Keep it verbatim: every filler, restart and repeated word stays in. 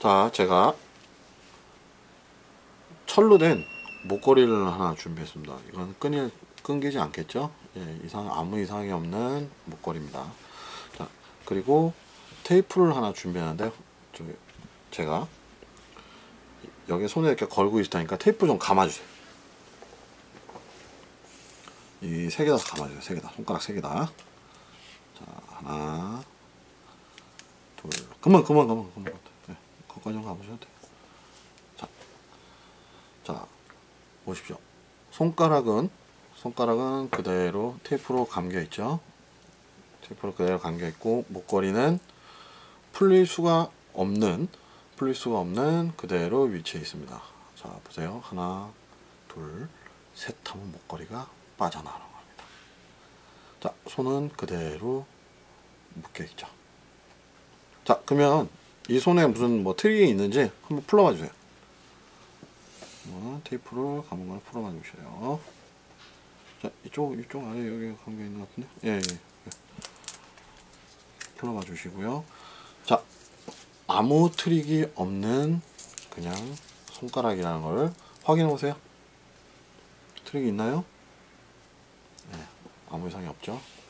자, 제가 철로 된 목걸이를 하나 준비했습니다. 이건 끊일, 끊기지 않겠죠? 예, 이상, 아무 이상이 없는 목걸이입니다. 자, 그리고 테이프를 하나 준비하는데, 저기, 제가 여기 손에 이렇게 걸고 있다니까 테이프 좀 감아주세요. 이 세 개 다 감아주세요. 세 개 다. 손가락 세 개 다. 자, 하나, 둘. 그만, 그만, 그만, 그만. 네, 거기까지 좀 가보셔도 돼요. 자, 자, 보십시오. 손가락은, 손가락은 그대로 테이프로 감겨 있죠. 테이프로 그대로 감겨 있고, 목걸이는 풀릴 수가 없는, 풀릴 수가 없는 그대로 위치해 있습니다. 자, 보세요. 하나, 둘, 셋 하면 목걸이가 빠져나가는 겁니다. 자, 손은 그대로 묶여 있죠. 자, 그러면 이 손에 무슨 뭐 트릭이 있는지 한번 풀어봐 주세요. 어, 테이프를 감은 걸 풀어봐 주세요. 자, 이쪽, 이쪽 아래 여기 감겨 있는 것 같은데? 예, 예. 풀어봐 주시고요. 자, 아무 트릭이 없는 그냥 손가락이라는 걸 확인해 보세요. 트릭이 있나요? 네, 아무 이상이 없죠.